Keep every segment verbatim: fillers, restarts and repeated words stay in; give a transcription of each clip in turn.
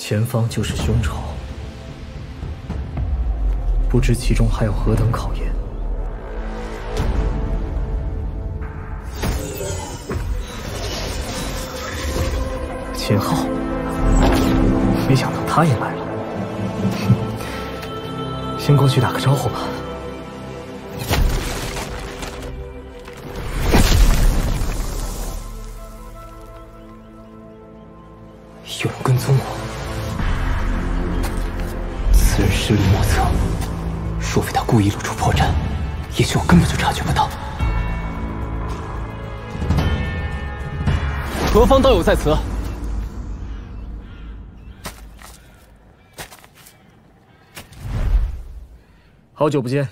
前方就是凶潮，不知其中还有何等考验。秦昊，没想到他也来了。先过去打个招呼吧。 有人跟踪我，此人实力莫测，若非他故意露出破绽，也许我根本就察觉不到。何方道友在此？ 好久不见。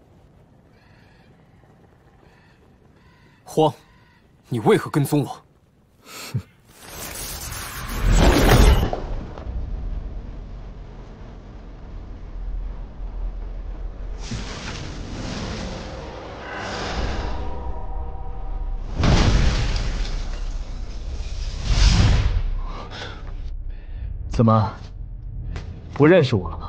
荒，你为何跟踪我？ 怎么，不认识我了吗？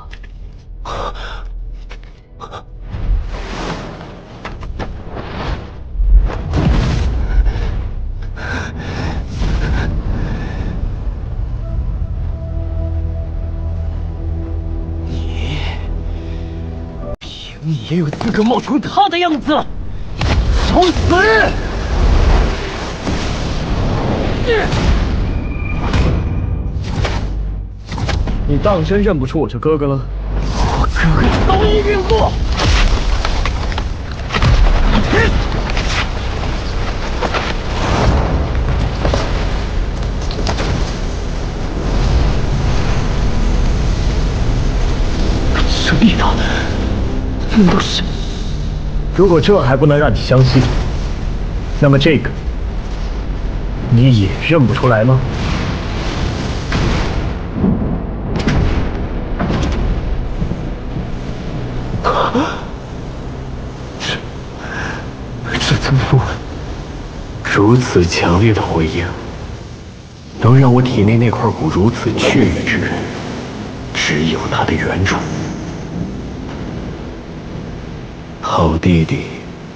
你，凭你也有资格冒充他的样子，找死！ 你当真认不出我这哥哥了？ 我哥哥早已陨落。这力道，难道是？ 如果这还不能让你相信，那么这个你也认不出来吗？ 这尊符，如此强烈的回应，能让我体内那块骨如此确认之人，只有他的原主。好弟弟，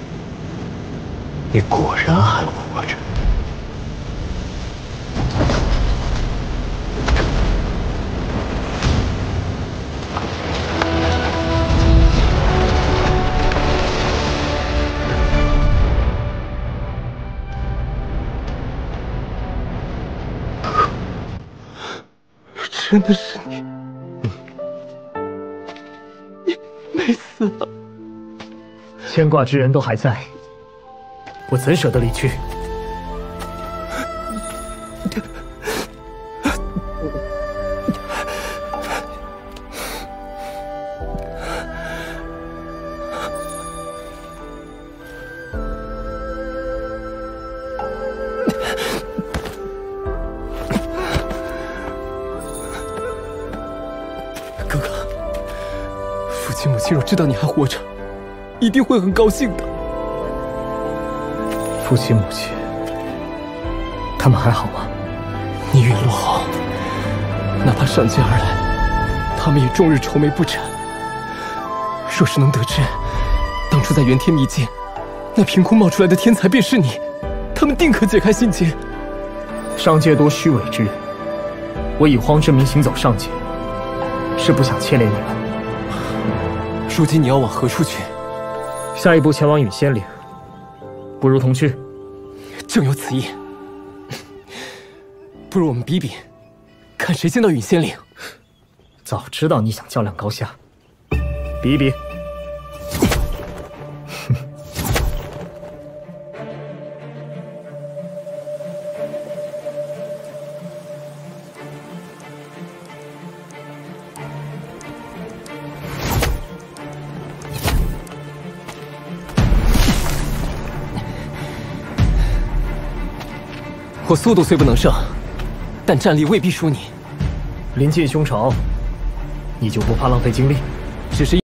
你果然还活着。真的是你，你没死啊！ 牵挂之人都还在，我怎舍得离去？ 哥哥，父亲母亲若知道你还活着，一定会很高兴的。 父亲母亲，他们还好吗？ 你陨落后，哪怕上街而来，他们也终日愁眉不展。若是能得知当初在元天秘境那凭空冒出来的天才便是你，他们定可解开心结。 上界多虚伪之人，我以荒之名行走上界，是不想牵连你们。 如今你要往何处去？ 下一步前往陨仙岭，不如同去。 正有此意。不如我们比比，看谁先到陨仙岭。 早知道你想较量高下，比一比。 我速度虽不能胜，但战力未必输你。 临近凶潮，你就不怕浪费精力？ 只是。